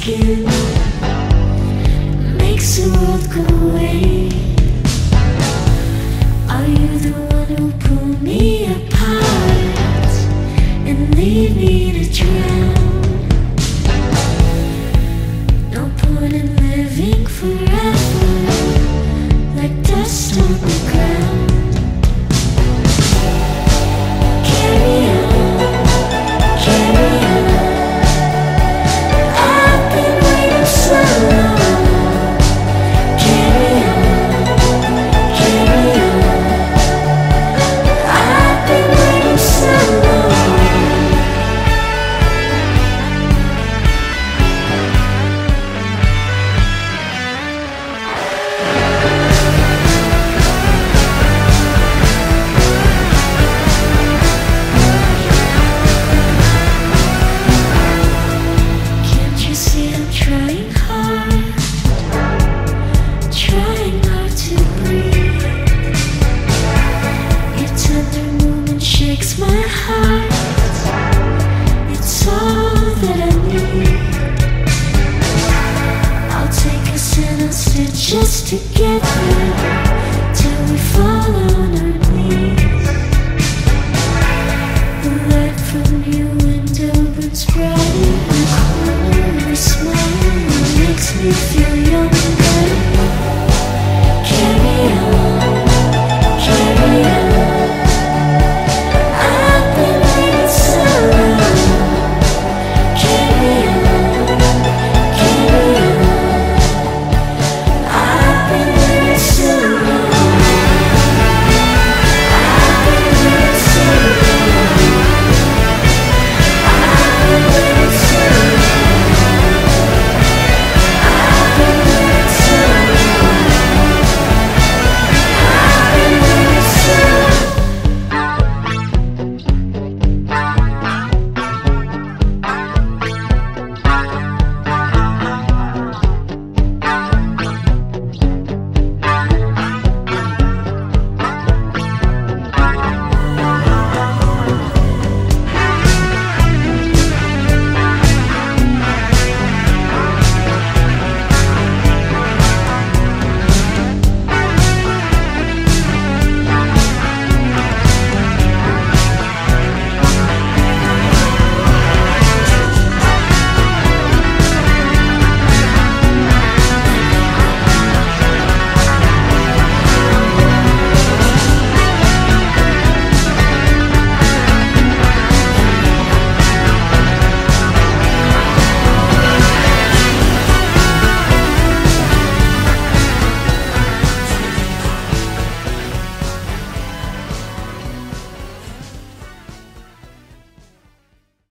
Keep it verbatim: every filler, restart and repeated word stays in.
skin makes the world go away. Are you the one who pull me apart and leave me to drown? No point in living forever like dust on the ground. Carry on, carry on. I've been waiting so long. Carry on, carry on. I've been waiting so long. Can't you see I'm trying hard, trying hard to breathe? Your tender movement shakes my heart. It's all that I need. I'll take us in and stitch us together till we fall on our knees. The light from your window burns bright in the corner. Your smile makes me feel